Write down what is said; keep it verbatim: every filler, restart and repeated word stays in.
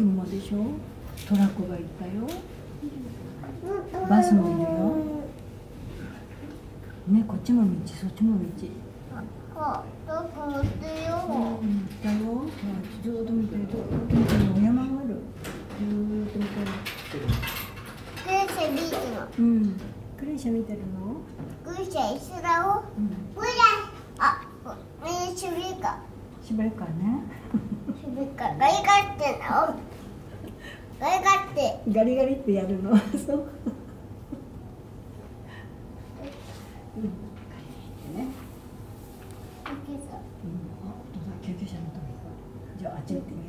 車でしょ。トラックがいっぱいよ。バスもいるよ。ね、こっちも道、そっちも道。 あ、トラック乗ってるよ。 うん、だよ。ほら、ずーっと見てる。ずーっと見てる。お山がある。ずーっと見てる。 クレシャビーチの。 うん。クレーシャ見てるの？ クレシャ一緒だよ。 うん。 クレあ、みんなシュビカ。 しばらくはね。 シュビカ。ガリガリってなお。ガリガリって。 ガリガリってやるの。そう。うん。ガリガリってね。 救急車。 うん。あ、本当だ。救急車の音が。じゃあ、あっち行ってみよう。